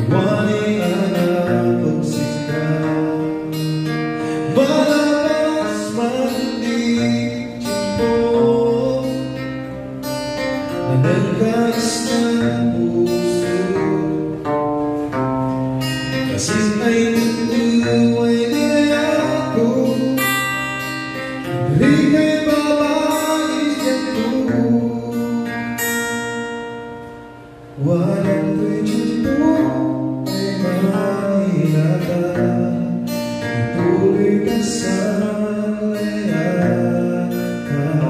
Wani anak pagsikat, malabas man di tiempo, na nagkais ng puso. Kasi ay nagduway niya ako, hindi kay babais nito. Walang tiempo ay Manila ka, ituloy ka sa layan ka.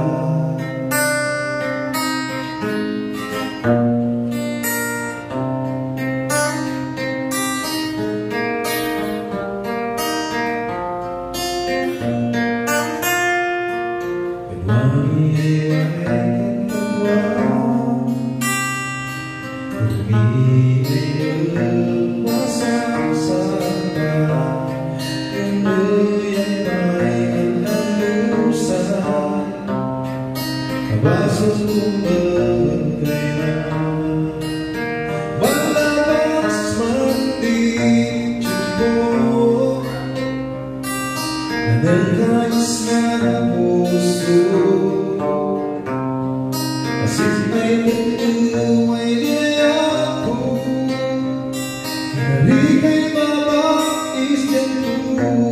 Malabas man di tiempo, na nagkais ng puso. Kasi ay nagduway niya ako, hindi kay babais nito.